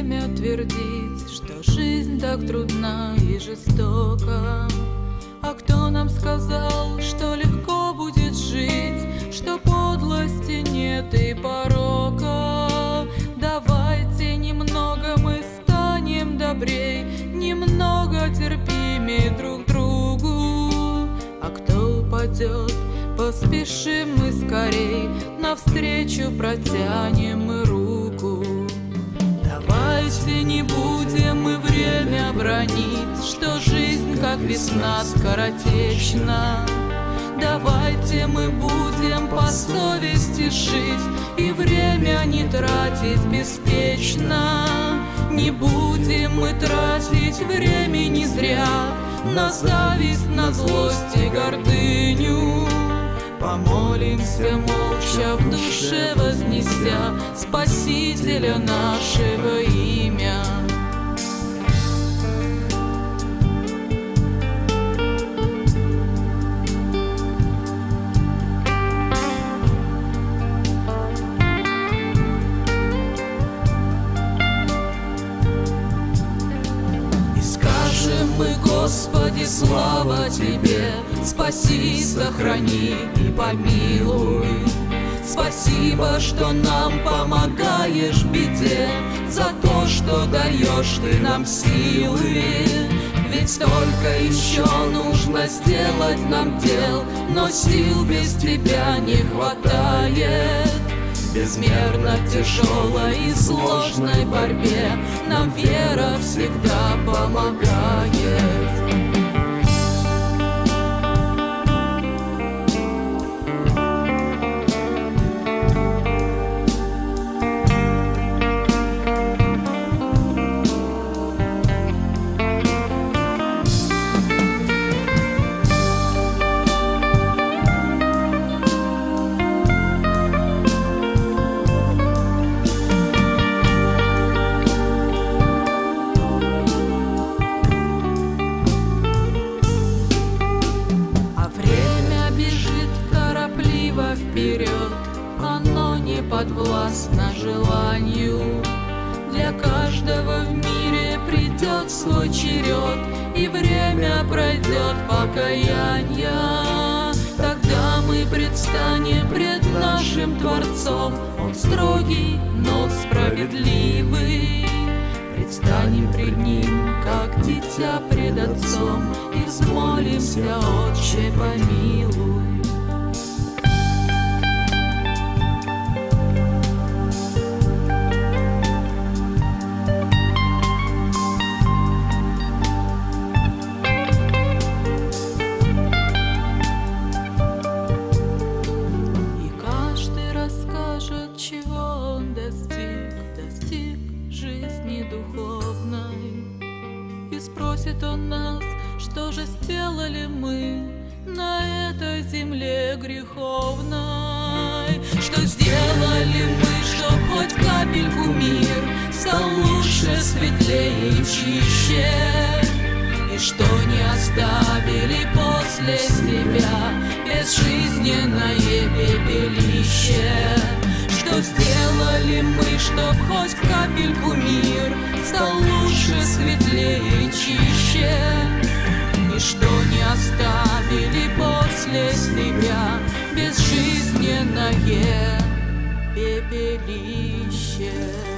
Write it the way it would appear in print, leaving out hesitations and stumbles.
время твердит, что жизнь так трудна и жестока. А кто нам сказал, что легко будет жить, что подлости нет и порока? Давайте немного мы станем добрей, немного терпимее друг другу. А кто упадет, поспешим мы скорей, навстречу протянем мы руку. Давайте не будем мы время бранить, что жизнь, как весна, скоротечна. Давайте мы будем по совести жить и время не тратить беспечно. Не будем мы тратить времени зря на зависть, на злость и гордыню. Помолимся молча, в душе вознеся Спасителя нашего имя. Мы, Господи, слава Тебе, спаси, сохрани и помилуй. Спасибо, что нам помогаешь в беде, за то, что даешь Ты нам силы. Ведь столько еще нужно сделать нам дел, но сил без Тебя не хватает. Безмерно тяжелой и сложной борьбе нам вера всегда помогает. Вперед, оно не подвластно желанию. Для каждого в мире придет свой черед, и время пройдет покаяния. Тогда мы предстанем пред нашим Творцом, Он строгий, но справедливый. Предстанем пред Ним, как дитя пред Отцом, и взмолимся: Отче, помилуй. Чего он достиг жизни духовной. И спросит он нас, что же сделали мы на этой земле греховной. Что сделали мы, чтоб хоть капельку мир стал лучше, светлее и чище. И что не оставили после себя безжизненное пепелище. Что сделали мы, чтоб хоть капельку мир стал лучше, светлее и чище. И что не оставили после себя безжизненное пепелище.